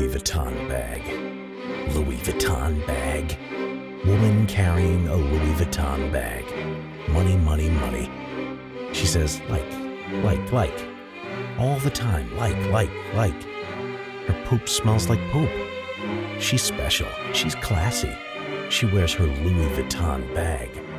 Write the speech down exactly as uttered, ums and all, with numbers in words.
Louis Vuitton bag. Louis Vuitton bag. Woman carrying a Louis Vuitton bag. Money, money, money. She says, like, like, like. All the time, like, like, like. Her poop smells like poop. She's special. She's classy. She wears her Louis Vuitton bag.